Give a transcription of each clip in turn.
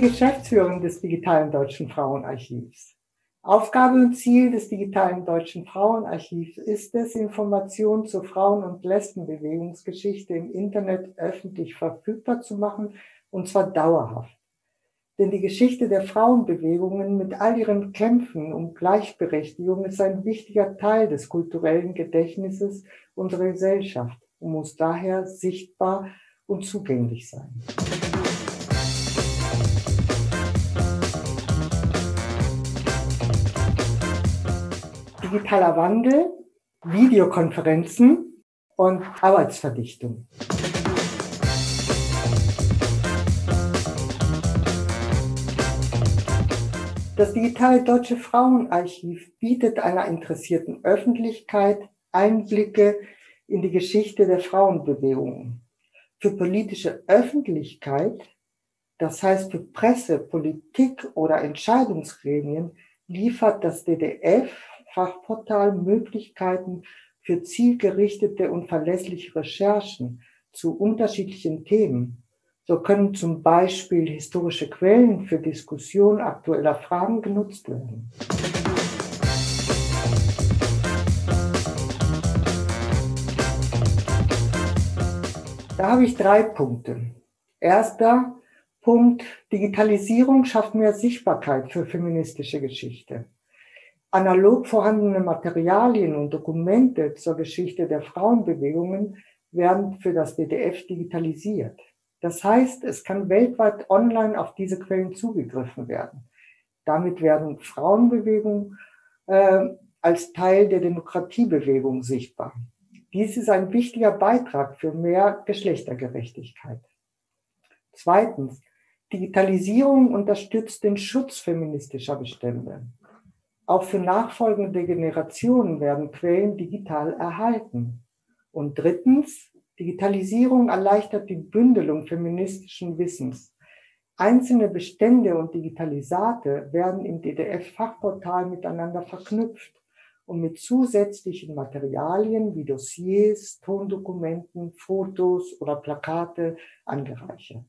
Geschäftsführerin des Digitalen Deutschen Frauenarchivs. Aufgabe und Ziel des Digitalen Deutschen Frauenarchivs ist es, Informationen zur Frauen- und Lesbenbewegungsgeschichte im Internet öffentlich verfügbar zu machen, und zwar dauerhaft. Denn die Geschichte der Frauenbewegungen mit all ihren Kämpfen um Gleichberechtigung ist ein wichtiger Teil des kulturellen Gedächtnisses unserer Gesellschaft und muss daher sichtbar und zugänglich sein. Digitaler Wandel, Videokonferenzen und Arbeitsverdichtung. Das Digitale Deutsche Frauenarchiv bietet einer interessierten Öffentlichkeit Einblicke in die Geschichte der Frauenbewegungen. Für politische Öffentlichkeit, das heißt für Presse, Politik oder Entscheidungsgremien, liefert das DDF-Fachportal Möglichkeiten für zielgerichtete und verlässliche Recherchen zu unterschiedlichen Themen. So können zum Beispiel historische Quellen für Diskussion aktueller Fragen genutzt werden. Da habe ich 3 Punkte. Erster Punkt: Digitalisierung schafft mehr Sichtbarkeit für feministische Geschichte. Analog vorhandene Materialien und Dokumente zur Geschichte der Frauenbewegungen werden für das DDF digitalisiert. Das heißt, es kann weltweit online auf diese Quellen zugegriffen werden. Damit werden Frauenbewegungen als Teil der Demokratiebewegung sichtbar. Dies ist ein wichtiger Beitrag für mehr Geschlechtergerechtigkeit. Zweitens: Digitalisierung unterstützt den Schutz feministischer Bestände. Auch für nachfolgende Generationen werden Quellen digital erhalten. Und drittens: Digitalisierung erleichtert die Bündelung feministischen Wissens. Einzelne Bestände und Digitalisate werden im DDF-Fachportal miteinander verknüpft und mit zusätzlichen Materialien wie Dossiers, Tondokumenten, Fotos oder Plakate angereichert.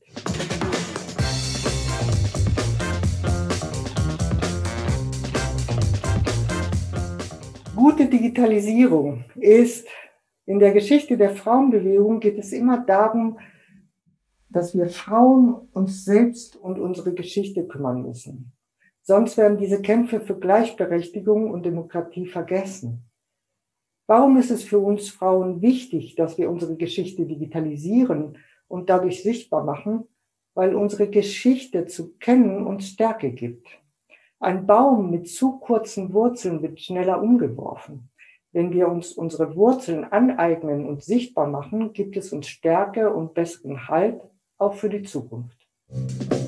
Gute Digitalisierung ist: In der Geschichte der Frauenbewegung geht es immer darum, dass wir Frauen uns selbst und unsere Geschichte kümmern müssen. Sonst werden diese Kämpfe für Gleichberechtigung und Demokratie vergessen. Warum ist es für uns Frauen wichtig, dass wir unsere Geschichte digitalisieren und dadurch sichtbar machen? Weil unsere Geschichte zu kennen uns Stärke gibt. Ein Baum mit zu kurzen Wurzeln wird schneller umgeworfen. Wenn wir uns unsere Wurzeln aneignen und sichtbar machen, gibt es uns Stärke und besseren Halt, auch für die Zukunft.